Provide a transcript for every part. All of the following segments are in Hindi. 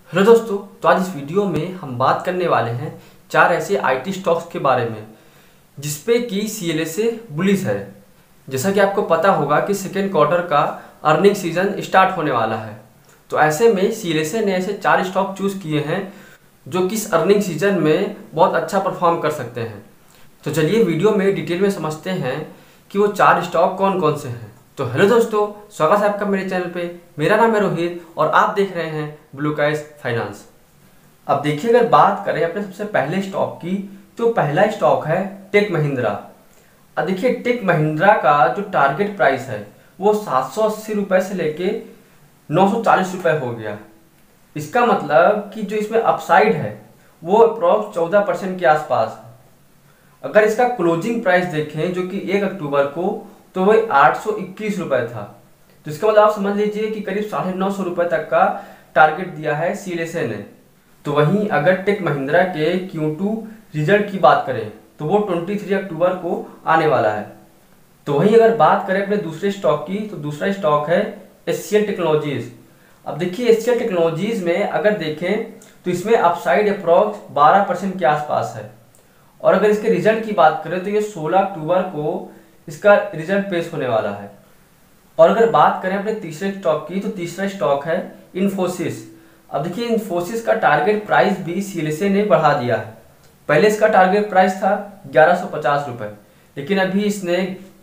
हेलो दोस्तों, तो आज इस वीडियो में हम बात करने वाले हैं 4 ऐसे आईटी स्टॉक्स के बारे में जिसपे कि सीएलएस से बुलिश है। जैसा कि आपको पता होगा कि सेकेंड क्वार्टर का अर्निंग सीजन स्टार्ट होने वाला है, तो ऐसे में सीएलएस ने ऐसे 4 स्टॉक चूज किए हैं जो कि इस अर्निंग सीजन में बहुत अच्छा परफॉर्म कर सकते हैं। तो चलिए वीडियो में डिटेल में समझते हैं कि वो 4 स्टॉक कौन कौन से हैं। तो हेलो दोस्तों, स्वागत है आपका मेरे चैनल पे। मेरा नाम है रोहित और आप देख रहे हैं ब्लू स्काई फाइनेंस। अब देखिए, अगर बात करें अपने सबसे पहले स्टॉक की, तो पहला स्टॉक है टेक महिंद्रा। अब देखिए, टेक महिंद्रा का जो टारगेट प्राइस है वो 780 रुपये से लेके 940 रुपये हो गया। इसका मतलब कि जो इसमें अपसाइड है वो अप्रॉक्स 14% के आसपास है। अगर इसका क्लोजिंग प्राइस देखें जो कि 1 अक्टूबर को, तो वह 821 रुपये था। तो इसका मतलब आप समझ लीजिए कि करीब 950 रुपये तक का टारगेट दिया है सीएलएस ने। तो वहीं अगर टेक महिंद्रा के Q2 रिजल्ट की बात करें तो वो 23 अक्टूबर को आने वाला है। तो वहीं अगर बात करें अपने दूसरे स्टॉक की, तो दूसरा स्टॉक है एचसीएल टेक्नोलॉजीज। अब देखिए, एचसीएल टेक्नोलॉजीज में अगर देखें तो इसमें अपसाइड अप्रॉक्स 12% के आसपास है। और अगर इसके रिजल्ट की बात करें तो ये 16 अक्टूबर को इसका रिजल्ट पेश होने वाला है। और अगर बात करें अपने तीसरे स्टॉक की, तो तीसरा स्टॉक है इन्फोसिस। अब देखिए, इन्फोसिस का टारगेट प्राइस भी सीएलएस ने बढ़ा दिया है। पहले इसका टारगेट प्राइस था 1150 रुपये, लेकिन अभी इसने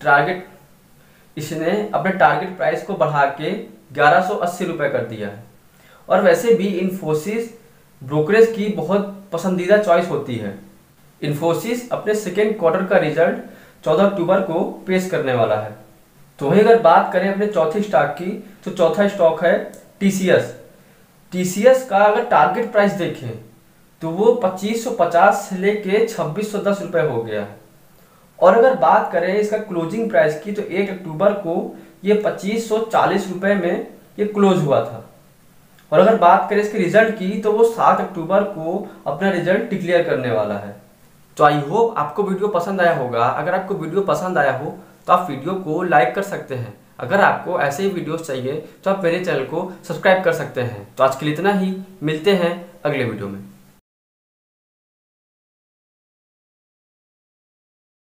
अपने टारगेट प्राइस को बढ़ा के 1180 रुपये कर दिया है। और वैसे भी इन्फोसिस ब्रोकरेज की बहुत पसंदीदा चॉइस होती है। इन्फोसिस अपने सेकेंड क्वार्टर का रिजल्ट 14 अक्टूबर को पेश करने वाला है। तो वहीं अगर बात करें अपने चौथे स्टॉक की, तो चौथा स्टॉक है टीसीएस। टीसीएस का अगर टारगेट प्राइस देखें तो वो 2550 से लेके 2610 रुपये हो गया है। और अगर बात करें इसका क्लोजिंग प्राइस की, तो 1 अक्टूबर को ये 2540 रुपये में ये क्लोज हुआ था। और अगर बात करें इसके रिजल्ट की, तो वो 7 अक्टूबर को अपना रिजल्ट डिक्लेयर करने वाला है। तो आई होप आपको वीडियो पसंद आया होगा। अगर आपको वीडियो पसंद आया हो तो आप वीडियो को लाइक कर सकते हैं। अगर आपको ऐसे ही वीडियोस चाहिए तो आप मेरे चैनल को सब्सक्राइब कर सकते हैं। तो आज के लिए इतना ही, मिलते हैं अगले वीडियो में।